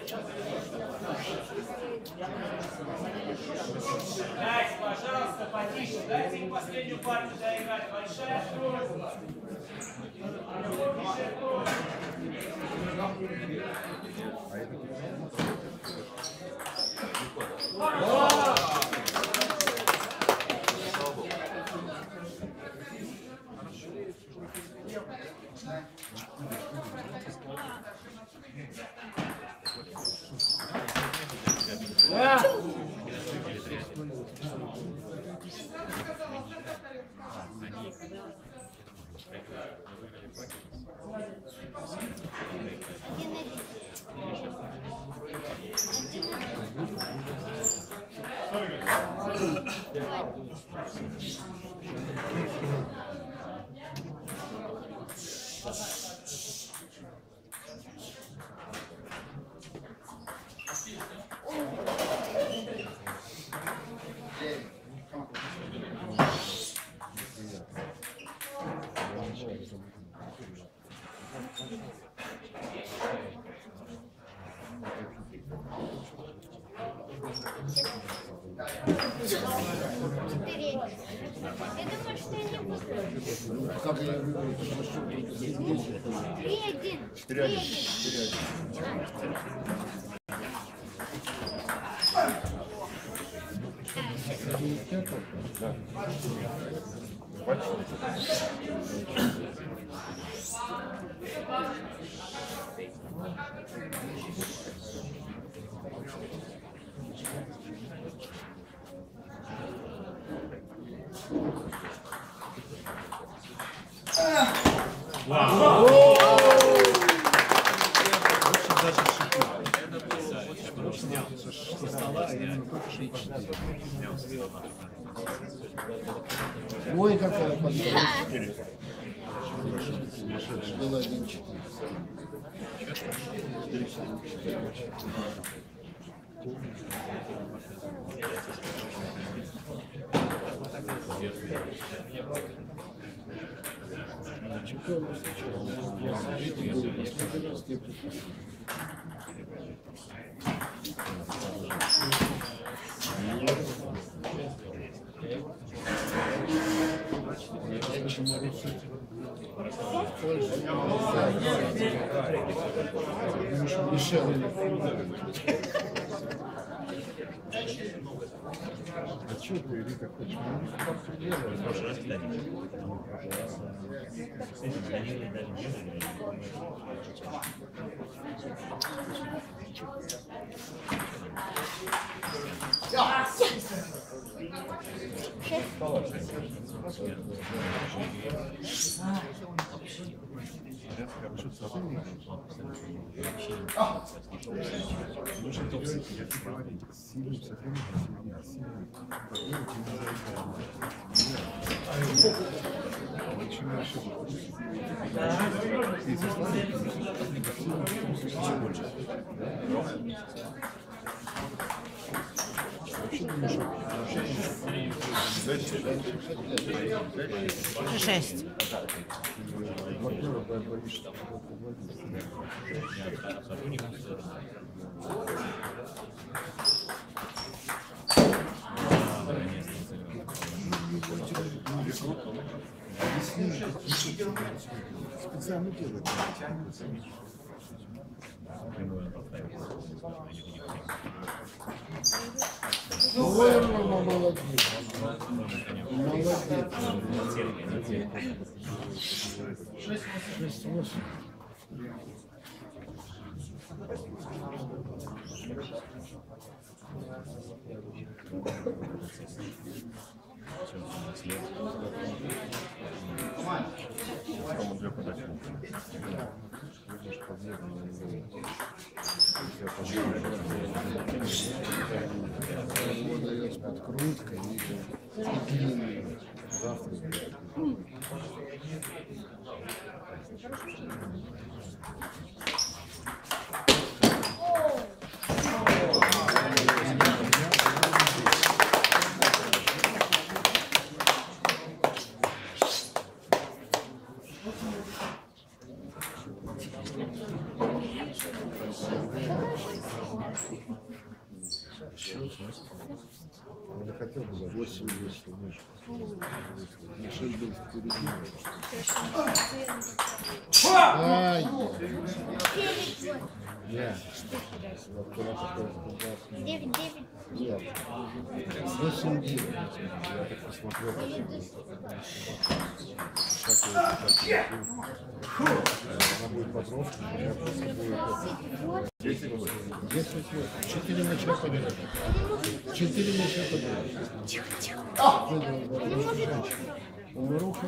Дайте, пожалуйста, потише. Дайте им последнюю партию доиграть. Большая просьба. Огромнейшая просьба. Как я выберу, потому что 3-1. 4-1. Да. Ой, какая подборка. Было 1-4. А что ты, Рита, хочешь? Шесть. Специально делают. Ой, мама, молодец. Молодец. 6-8. Дает подкруткой и длинный. Завтра. Я хотел бы 8 если ниже. Мишель был впереди. Ай! Я. Девять. Нет. 8-9. Я так посмотрел. Сейчас я она будет подростком, у меня просто будет 10 лет. 4 мяча подряд. 4 мяча подряд. Тихо. Руха.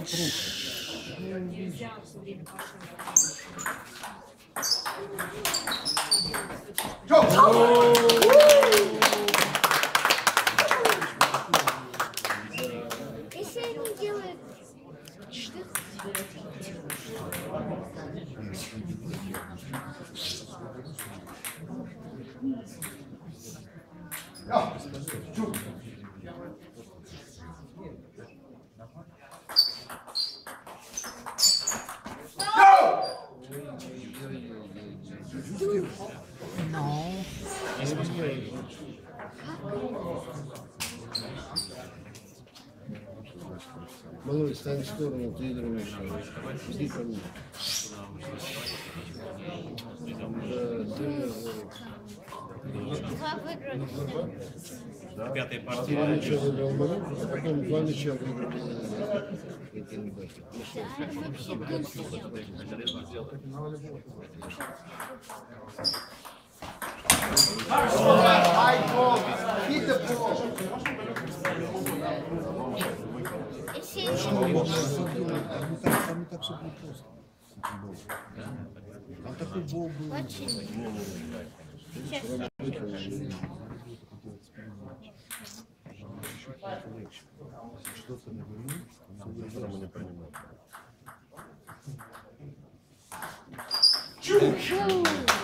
Если они делают что? Малой, стань в сторону, ты играешь. Иди ко мне. Два выиграли. Пятый партия. 4 мяча выиграл Малой, а потом 2 мяча выиграл. Да, вообще точно. Если они Там не так все было просто. Там такой бол был. очень. Сейчас. Что-то не вымыл, все не понимаю. Фу.